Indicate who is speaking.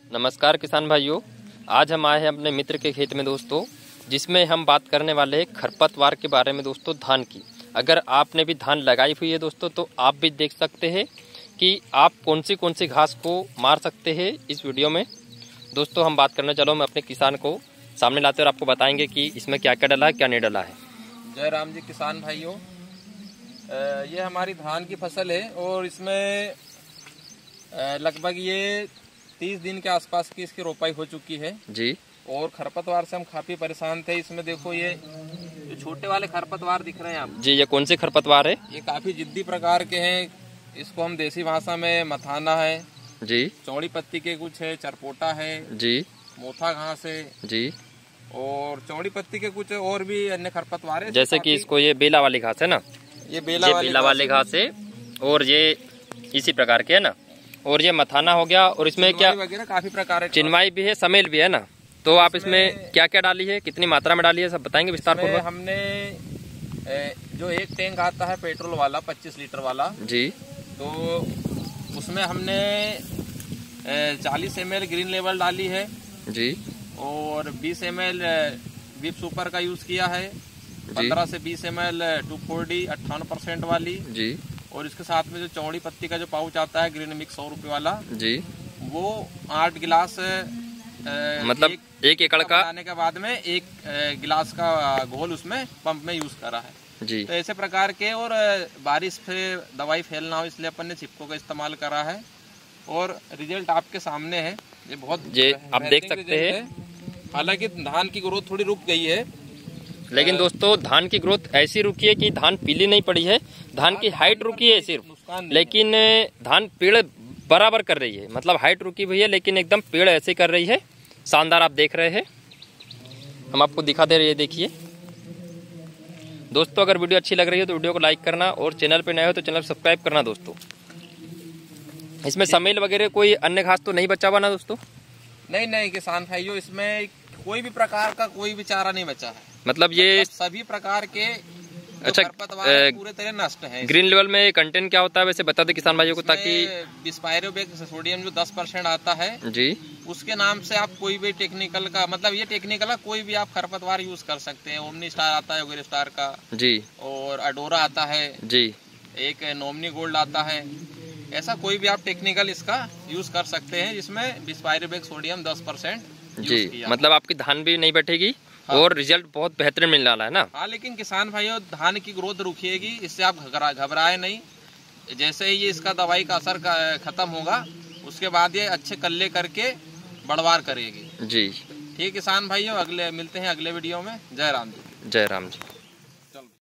Speaker 1: नमस्कार किसान भाइयों, आज हम आए हैं अपने मित्र के खेत में दोस्तों, जिसमें हम बात करने वाले हैं खरपतवार के बारे में दोस्तों, धान की। अगर आपने भी धान लगाई हुई है दोस्तों, तो आप भी देख सकते हैं कि आप कौन सी घास को मार सकते हैं इस वीडियो में। दोस्तों हम बात करने चलो, मैं अपने किसान को सामने लाते और आपको बताएंगे कि इसमें क्या क्या डला है, क्या नहीं डला है।
Speaker 2: जय राम जी किसान भाइयों, ये हमारी धान की फसल है और इसमें लगभग ये 30 दिन के आसपास की इसकी रोपाई हो चुकी है
Speaker 1: जी।
Speaker 2: और खरपतवार से हम काफी परेशान थे। इसमें देखो ये जो छोटे वाले खरपतवार दिख रहे हैं आप
Speaker 1: जी, ये कौन से खरपतवार है?
Speaker 2: ये काफी जिद्दी प्रकार के हैं। इसको हम देसी भाषा में मथाना है
Speaker 1: जी,
Speaker 2: चौड़ी पत्ती के कुछ है, चरपोटा है
Speaker 1: जी,
Speaker 2: मोथा घास है
Speaker 1: जी,
Speaker 2: और चौड़ी पत्ती के कुछ और भी अन्य खरपतवार है।
Speaker 1: जैसे कि इसको ये बेला वाली घास है ना,
Speaker 2: ये बेला
Speaker 1: वाली घास है और ये इसी प्रकार के है ना, और ये मथाना हो गया। और इसमें क्या
Speaker 2: वगैरह काफी प्रकार है,
Speaker 1: चिनवाई भी है, समेल भी है ना। तो आप इसमें क्या क्या डाली है, कितनी मात्रा में डाली है, सब बताएंगे विस्तार पूर्वक।
Speaker 2: हमने जो एक टैंक आता है पेट्रोल वाला 25 लीटर वाला
Speaker 1: जी,
Speaker 2: तो उसमें हमने 40 ml ग्रीन लेवल डाली है
Speaker 1: जी,
Speaker 2: और 20 ml विप सुपर का यूज किया है, 15 से 20 ml 2,4-D 58% वाली
Speaker 1: जी,
Speaker 2: और इसके साथ में जो चौड़ी पत्ती का जो पाउच आता है ग्रीन मिक्स 100 रुपए वाला
Speaker 1: जी,
Speaker 2: वो 8 गिलास
Speaker 1: मतलब एक एकड़ का
Speaker 2: बनाने के बाद में 1 गिलास का घोल उसमें पंप में यूज करा है
Speaker 1: जी।
Speaker 2: तो ऐसे प्रकार के। और बारिश से दवाई फैलना हो इसलिए अपन ने छिपको का इस्तेमाल करा है और रिजल्ट आपके सामने है। ये बहुत
Speaker 1: आप देख सकते हैं।
Speaker 2: हालांकि धान की ग्रोथ थोड़ी रुक गई है,
Speaker 1: लेकिन दोस्तों धान की ग्रोथ ऐसी रुकी है कि धान पीली नहीं पड़ी है, धान की हाइट रुकी है सिर्फ, लेकिन धान पेड़ बराबर कर रही है। मतलब हाइट रुकी हुई है लेकिन एकदम पेड़ ऐसे कर रही है। शानदार आप देख रहे हैं, हम आपको दिखा दे रहे हैं, देखिए दोस्तों। अगर वीडियो अच्छी लग रही है तो वीडियो को लाइक करना और चैनल पे नए हो तो चैनल सब्सक्राइब करना दोस्तों। इसमें समेल वगैरह कोई अन्य घास तो नहीं बचा हुआ ना दोस्तों?
Speaker 2: नहीं किसान भाइयों, इसमें कोई भी प्रकार का कोई भी चारा नहीं बचा है।
Speaker 1: मतलब ये
Speaker 2: सभी प्रकार के
Speaker 1: अच्छा
Speaker 2: पूरे तरह नष्ट है।
Speaker 1: ग्रीन लेवल में कंटेंट क्या होता है वैसे बता दे किसान भाइयों को, ताकि
Speaker 2: बिस्पायरोबेक सोडियम जो 10% आता है
Speaker 1: जी,
Speaker 2: उसके नाम से आप कोई भी टेक्निकल का, मतलब ये टेक्निकल का कोई भी आप खरपतवार यूज कर सकते हैं। ओमनी स्टार आता है वगैरह स्टार का
Speaker 1: जी,
Speaker 2: और अडोरा आता है
Speaker 1: जी,
Speaker 2: एक नोमनी गोल्ड आता है। ऐसा कोई भी आप टेक्निकल इसका यूज कर सकते हैं जिसमें बिस्पायरोबेक सोडियम 10%
Speaker 1: जी। मतलब आपकी धान भी नहीं बैठेगी। हाँ। और रिजल्ट बहुत बेहतरीन मिलने वाला है ना।
Speaker 2: हाँ, लेकिन किसान भाइयों धान की ग्रोथ रुकेगी, इससे आप घबराए नहीं। जैसे ही ये इसका दवाई का असर खत्म होगा उसके बाद ये अच्छे कल्ले करके बढ़वार करेगी
Speaker 1: जी।
Speaker 2: ठीक किसान भाइयों, अगले मिलते हैं अगले वीडियो में। जय राम जी।
Speaker 1: जय राम जी।